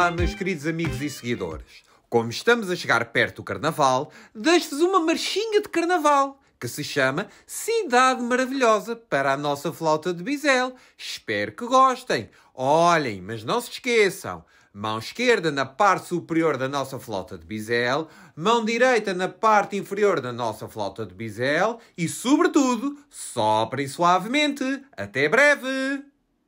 Olá, meus queridos amigos e seguidores. Como estamos a chegar perto do Carnaval, deixo-vos uma marchinha de Carnaval, que se chama Cidade Maravilhosa, para a nossa flauta de bisel. Espero que gostem. Olhem, mas não se esqueçam. Mão esquerda na parte superior da nossa flauta de bisel, mão direita na parte inferior da nossa flauta de bisel e, sobretudo, soprem suavemente. Até breve!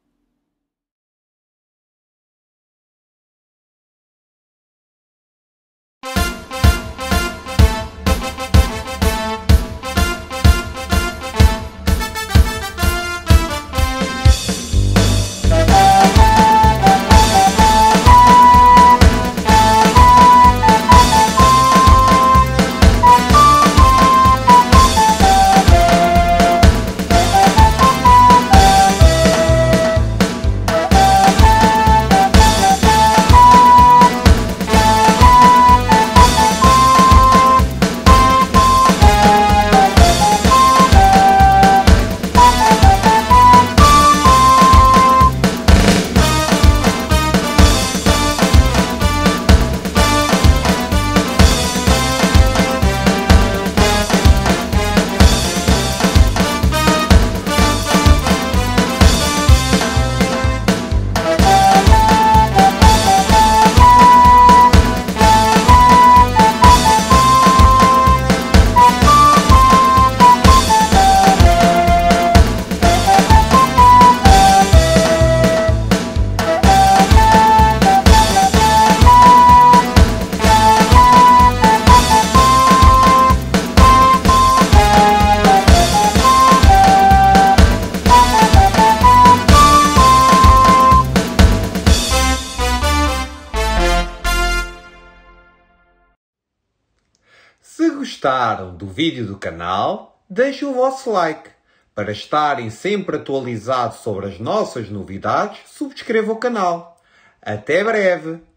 Se gostaram do vídeo do canal, deixem o vosso like. Para estarem sempre atualizados sobre as nossas novidades, subscrevam o canal. Até breve!